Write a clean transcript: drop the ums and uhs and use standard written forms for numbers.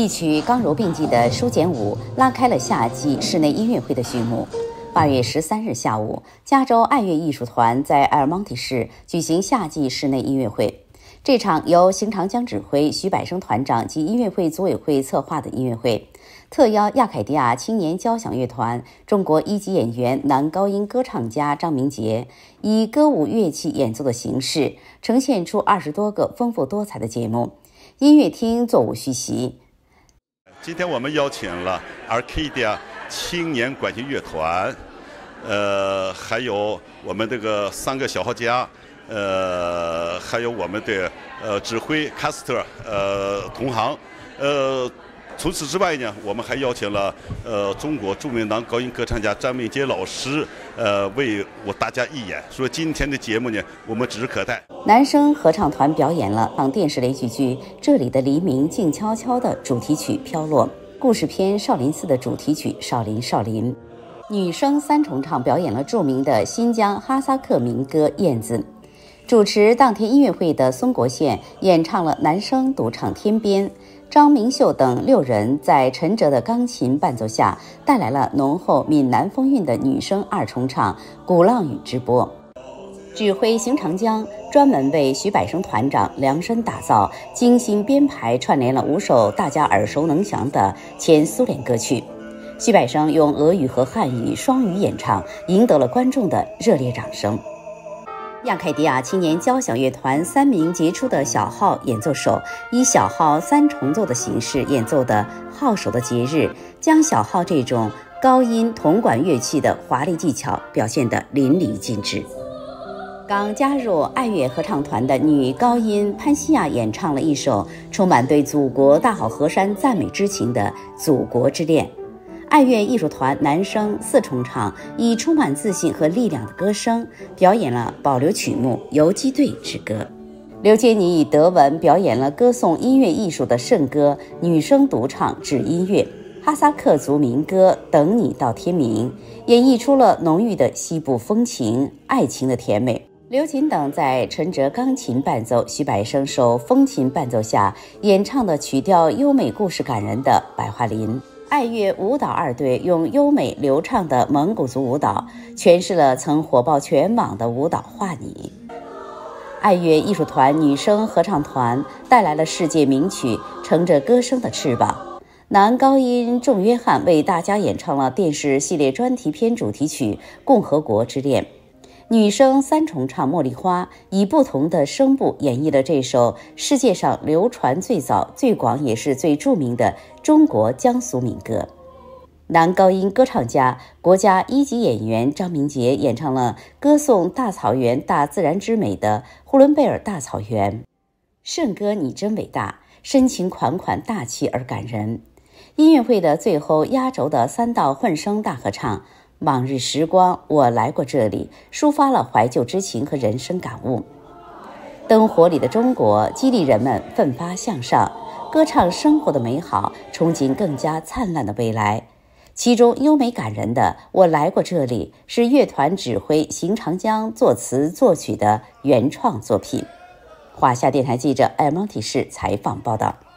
一曲刚柔并济的书简舞拉开了夏季室内音乐会的序幕。8月13日下午，加州爱乐艺术团在埃尔蒙蒂市举行夏季室内音乐会。这场由邢长江指挥、徐百生团长及音乐会组委会策划的音乐会，特邀亚凯迪亚青年交响乐团、中国一级演员、男高音歌唱家张明杰，以歌舞乐器演奏的形式，呈现出20多个丰富多彩的节目。音乐厅座无虚席。 今天我们邀请了 Arcadia 青年管弦乐团，还有我们这个3个小号家，还有我们的指挥卡斯特同行，除此之外呢，我们还邀请了中国著名男高音歌唱家张明杰老师，为大家义演。说今天的节目呢，我们指日可待。 男声合唱团表演了电视连续剧《这里的黎明静悄悄》的主题曲《飘落》，故事片《少林寺》的主题曲《少林少林》。女声3重唱表演了著名的新疆哈萨克民歌《燕子》。主持当天音乐会的孙国宪演唱了男声独唱《天边》，张明秀等6人在陈哲的钢琴伴奏下，带来了浓厚闽南风韵的女声2重唱《鼓浪屿之波》。指挥邢长江专门为徐百生团长量身打造、精心编排串联了5首大家耳熟能详的前苏联歌曲。徐百生用俄语和汉语双语演唱，赢得了观众的热烈掌声。亚凯迪亚青年交响乐团3名杰出的小号演奏手，以小号3重奏的形式演奏的《号手的节日》，将小号这种高音铜管乐器的华丽技巧表现得淋漓尽致。刚加入爱乐合唱团的女高音潘西亚演唱了一首充满对祖国大好河山赞美之情的《祖国之恋》。爱乐艺术团男声4重唱，以充满自信和力量的歌声表演了保留曲目《游击队之歌》。刘杰尼以德文表演了歌颂音乐艺术的圣歌女声独唱《指音乐》，哈萨克族民歌《等你到天明》，演绎出了浓郁的西部风情、爱情的甜美。刘琴等在陈哲钢琴伴奏、徐百生手风琴伴奏下演唱的曲调优美、故事感人的《百花林》。爱乐舞蹈2队用优美流畅的蒙古族舞蹈诠释了曾火爆全网的舞蹈画你。爱乐艺术团女声合唱团带来了世界名曲《乘着歌声的翅膀》，男高音仲约翰为大家演唱了电视系列专题片主题曲《共和国之恋》。女声3重唱《茉莉花》，以不同的声部演绎了这首世界上流传最早、最广也是最著名的中国江苏民歌。男高音歌唱家、国家1级演员张明杰演唱了歌颂大草原大自然之美的《呼伦贝尔大草原》。圣歌你真伟大，深情款款，大气而感人。音乐会的最后压轴的3道混声大合唱，往日时光，我来过这里，抒发了怀旧之情和人生感悟。灯火里的中国激励人们奋发向上，歌唱生活的美好，憧憬更加灿烂的未来。其中优美感人的《我来过这里》是乐团指挥邢长江作词作曲的原创作品。华夏电台记者埃尔蒙提市采访报道。